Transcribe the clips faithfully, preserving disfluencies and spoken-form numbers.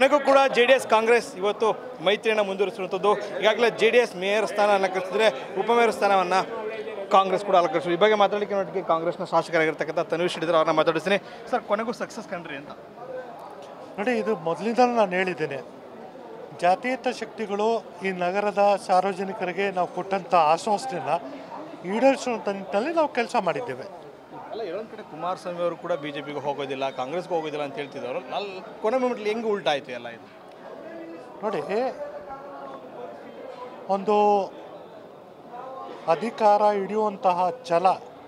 ನನಗೂ ಕೂಡ J D S Congress ಇವತ್ತು ಮೈತ್ರಿಯನ್ನು ಮುಂದುವರಿಸಿರುವಂಥದ್ದು. ಈಗಾಗಲೇ ಜೆ ಡಿ ಎಸ್ ಮೇಯರ್ ಸ್ಥಾನ ಅಲಂಕರಿಸಿದ್ರೆ ಉಪಮೇಯರ್ ಸ್ಥಾನವನ್ನು ಕಾಂಗ್ರೆಸ್ ಕೂಡ ಅಲಂಕರಿಸಿದ್ರು. ಈ ಬಗ್ಗೆ ಮಾತಾಡಲಿಕ್ಕೆ ನೋಡಿಗೆ ಕಾಂಗ್ರೆಸ್ನ ಶಾಸಕರಾಗಿರ್ತಕ್ಕಂಥ ತನ್ವೀರ್ ಹಿಡಿದ್ರೆ ಅವ್ರನ್ನ ಮಾತಾಡಿಸ್ತೀನಿ. ಸರ್, ಕೊನೆಗೂ ಸಕ್ಸಸ್ ಕಂಡ್ರಿ ಅಂತ ನೋಡಿ, ಇದು ಮೊದಲಿಂದಲೂ ನಾನು ಹೇಳಿದ್ದೇನೆ, ಜಾತೀಯತ ಶಕ್ತಿಗಳು ಈ ನಗರದ ಸಾರ್ವಜನಿಕರಿಗೆ ನಾವು ಕೊಟ್ಟಂಥ ಆಶ್ವಾಸನೆಯನ್ನು ಈಡೇರಿಸುವಂಥ ನಿಟ್ಟಿನಲ್ಲಿ ನಾವು ಕೆಲಸ ಮಾಡಿದ್ದೇವೆ. ಅಲ್ಲ, ಇನ್ನೊಂದು ಕಡೆ ಕುಮಾರಸ್ವಾಮಿ ಅವರು ಕೂಡ ಬಿ ಜೆ ಪಿಗೆ ಹೋಗೋದಿಲ್ಲ, ಕಾಂಗ್ರೆಸ್ಗೆ ಹೋಗೋದಿಲ್ಲ ಅಂತ ಹೇಳ್ತಿದ್ದವರು. ಅಲ್ಲಿ ಕೊನೆ ಮೂಮೆಂಟ್ಲಿ ಹೆಂಗೆ ಉಲ್ಟಾಯಿತು ಎಲ್ಲ ಇದು? ನೋಡಿ, ಒಂದು ಅಧಿಕಾರ ಹಿಡಿಯುವಂತಹ ಛಲ,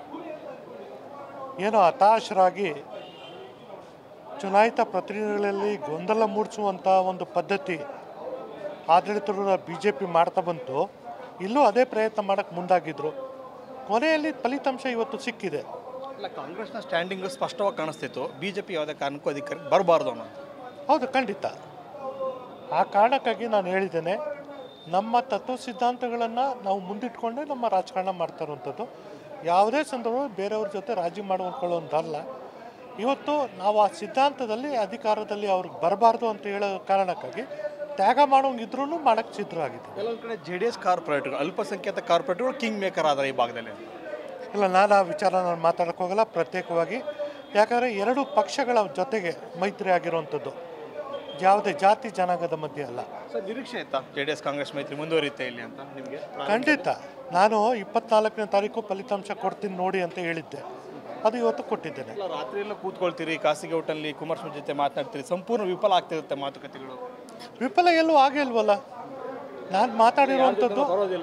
ಏನೋ ಹತಾಶರಾಗಿ ಚುನಾಯಿತ ಪ್ರತಿನಿಧಿಗಳಲ್ಲಿ ಗೊಂದಲ ಮೂಡಿಸುವಂಥ ಒಂದು ಪದ್ಧತಿ ಆಡಳಿತದ ಬಿ ಜೆ ಪಿ ಮಾಡ್ತಾ ಬಂತು. ಇಲ್ಲೂ ಅದೇ ಪ್ರಯತ್ನ ಮಾಡೋಕ್ಕೆ ಮುಂದಾಗಿದ್ದರು. ಕೊನೆಯಲ್ಲಿ ಫಲಿತಾಂಶ ಇವತ್ತು ಸಿಕ್ಕಿದೆ. ಇಲ್ಲ, ಕಾಂಗ್ರೆಸ್ನ ಸ್ಟ್ಯಾಂಡಿಂಗು ಸ್ಪಷ್ಟವಾಗಿ ಕಾಣಿಸ್ತಿತ್ತು, ಬಿ ಜೆ ಪಿ ಯಾವುದೇ ಕಾರಣಕ್ಕೂ ಅಧಿಕಾರಕ್ಕೆ ಬರಬಾರ್ದು ಅನ್ನೋ. ಹೌದು, ಖಂಡಿತ. ಆ ಕಾರಣಕ್ಕಾಗಿ ನಾನು ಹೇಳಿದ್ದೇನೆ, ನಮ್ಮ ತತ್ವ ಸಿದ್ಧಾಂತಗಳನ್ನು ನಾವು ಮುಂದಿಟ್ಕೊಂಡೇ ನಮ್ಮ ರಾಜಕಾರಣ ಮಾಡ್ತಾ ಇರುವಂಥದ್ದು. ಯಾವುದೇ ಸಂದರ್ಭದಲ್ಲಿ ಬೇರೆಯವ್ರ ಜೊತೆ ರಾಜಿ ಮಾಡಿಕೊಳ್ಳೋಂಥಲ್ಲ. ಇವತ್ತು ನಾವು ಆ ಸಿದ್ಧಾಂತದಲ್ಲಿ ಅಧಿಕಾರದಲ್ಲಿ ಅವ್ರಿಗೆ ಬರಬಾರ್ದು ಅಂತ ಹೇಳೋ ಕಾರಣಕ್ಕಾಗಿ ತ್ಯಾಗ ಮಾಡೋಂಗಿದ್ರೂ ಮಾಡೋಕ್ಕೆ ಸಿದ್ಧರಾಗಿದೆ. ಕೆಲವೊಂದು ಕಡೆ ಜೆ ಡಿ ಎಸ್ ಕಾರ್ಪೊರೇಟ್ಗಳು, ಅಲ್ಪಸಂಖ್ಯಾತ ಕಾರ್ಪೊರೇಟ್ಗಳು ಕಿಂಗ್ ಮೇಕರ್ ಆದರೆ ಈ ಭಾಗದಲ್ಲಿ. ಇಲ್ಲ, ನಾನು ಆ ವಿಚಾರ ನಾನು ಮಾತಾಡೋಕ್ಕೆ ಹೋಗಲ್ಲ ಪ್ರತ್ಯೇಕವಾಗಿ. ಯಾಕಂದರೆ ಎರಡು ಪಕ್ಷಗಳ ಜೊತೆಗೆ ಮೈತ್ರಿ ಆಗಿರುವಂಥದ್ದು, ಯಾವುದೇ ಜಾತಿ ಜನಾಂಗದ ಮಧ್ಯೆ ಅಲ್ಲ. ಸರ್, ನಿರೀಕ್ಷೆ ಆಯ್ತಾ ಜೆ ಡಿ ಎಸ್ ಕಾಂಗ್ರೆಸ್ ಮೈತ್ರಿ ಮುಂದುವರಿಯುತ್ತೆ ಇಲ್ಲಿ ಅಂತ ನಿಮಗೆ? ಖಂಡಿತ. ನಾನು ಇಪ್ಪತ್ನಾಲ್ಕನೇ ತಾರೀಕು ಫಲಿತಾಂಶ ಕೊಡ್ತೀನಿ ನೋಡಿ ಅಂತ ಹೇಳಿದ್ದೆ, ಅದು ಇವತ್ತು ಕೊಟ್ಟಿದ್ದೇನೆ. ರಾತ್ರಿ ಎಲ್ಲ ಕೂತ್ಕೊಳ್ತೀರಿ, ಖಾಸಗಿ ಹೋಟೆಲ್ನಲ್ಲಿ ಕುಮಾರಸ್ವಾಮಿ ಜೊತೆ ಮಾತನಾಡ್ತೀರಿ, ಸಂಪೂರ್ಣ ವಿಫಲ ಆಗ್ತಿರುತ್ತೆ ಮಾತುಕತೆಗಳು. ವಿಫಲ ಎಲ್ಲೂ ಆಗೇ ಇಲ್ವಲ್ಲ. ನಾನು ಮಾತಾಡಿರುವಂಥದ್ದು,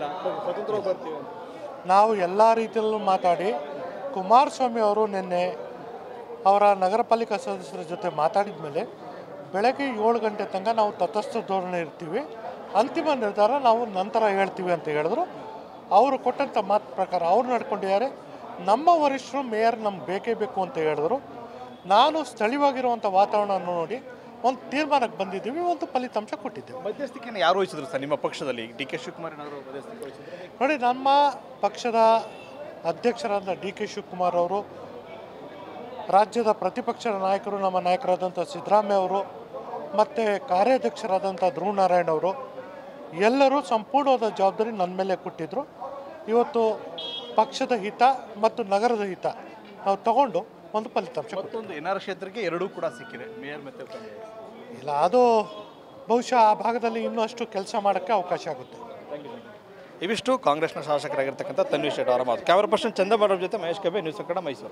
ನಾವು ಎಲ್ಲ ರೀತಿಯಲ್ಲೂ ಮಾತಾಡಿ, ಕುಮಾರಸ್ವಾಮಿ ಅವರು ನಿನ್ನೆ ಅವರ ನಗರ ಪಾಲಿಕಾ ಸದಸ್ಯರ ಜೊತೆ ಮಾತಾಡಿದ ಮೇಲೆ ಬೆಳಗ್ಗೆ ಏಳು ಗಂಟೆ ತನಕ ನಾವು ತಟಸ್ಥ ಧೋರಣೆ ಇರ್ತೀವಿ, ಅಂತಿಮ ನಿರ್ಧಾರ ನಾವು ನಂತರ ಹೇಳ್ತೀವಿ ಅಂತ ಹೇಳಿದ್ರು. ಅವರು ಕೊಟ್ಟಂಥ ಮಾತು ಪ್ರಕಾರ ಅವ್ರು ನಡ್ಕೊಂಡಿದ್ದಾರೆ. ನಮ್ಮ ವರಿಷ್ಠರು ಮೇಯರ್ ನಮ್ಗೆ ಬೇಕೇ ಬೇಕು ಅಂತ ಹೇಳಿದ್ರು. ನಾನು ಸ್ಥಳೀಯವಾಗಿರುವಂಥ ವಾತಾವರಣ ನೋಡಿ ಒಂದು ತೀರ್ಮಾನಕ್ಕೆ ಬಂದಿದ್ದೀವಿ, ಒಂದು ಫಲಿತಾಂಶ ಕೊಟ್ಟಿದ್ದೇವೆ. ಮಧ್ಯಸ್ಥಿಕೆಯನ್ನು ಯಾರು ವಹಿಸಿದ್ರು ಸರ್ ನಿಮ್ಮ ಪಕ್ಷದಲ್ಲಿ? ಡಿ ಕೆ ಶಿವಕುಮಾರ್ ಏನಾದರೂ ಮಧ್ಯಸ್ಥಿಕೆ ವಹಿಸಿದ್ರು? ನೋಡಿ, ನಮ್ಮ ಪಕ್ಷದ ಅಧ್ಯಕ್ಷರಾದ ಡಿ ಕೆ ಶಿವಕುಮಾರ್ ಅವರು, ರಾಜ್ಯದ ಪ್ರತಿಪಕ್ಷದ ನಾಯಕರು ನಮ್ಮ ನಾಯಕರಾದಂಥ ಸಿದ್ದರಾಮಯ್ಯ ಅವರು, ಮತ್ತು ಕಾರ್ಯಾಧ್ಯಕ್ಷರಾದಂಥ ಧ್ರುವನಾರಾಯಣ್ ಅವರು ಎಲ್ಲರೂ ಸಂಪೂರ್ಣವಾದ ಜವಾಬ್ದಾರಿ ನನ್ನ ಮೇಲೆ ಕೊಟ್ಟಿದ್ದರು. ಇವತ್ತು ಪಕ್ಷದ ಹಿತ ಮತ್ತು ನಗರದ ಹಿತ ನಾವು ತಗೊಂಡು ಒಂದು ಫಲಿತಾಂಶ. ಮತ್ತೊಂದು ಎನ್ ಆರ್ ಕ್ಷೇತ್ರಕ್ಕೆ ಎರಡೂ ಕೂಡ ಸಿಕ್ಕಿದೆ, ಮೇಯರ್ ಮತ್ತು ಇಲ್ಲ, ಅದು ಬಹುಶಃ ಆ ಭಾಗದಲ್ಲಿ ಇನ್ನೂ ಅಷ್ಟು ಕೆಲಸ ಮಾಡೋಕ್ಕೆ ಅವಕಾಶ ಆಗುತ್ತೆ. ಇವಿಷ್ಟು ಕಾಂಗ್ರೆಸ್ನ ಶಾಸಕರಾಗಿರ್ತಕ್ಕಂಥ ತನ್ವೀರ್ ಶೆಟ್ಟಿ ಅವರ ಮಾತು. ಕ್ಯಾಮರಾ ಪರ್ಸನ್ ಚಂದಮರ ಜೊತೆ ಮಹೇಶ್ ಕಬೆ, ನ್ಯೂಸ್ ಕನ್ನಡ, ಮೈಸೂರು.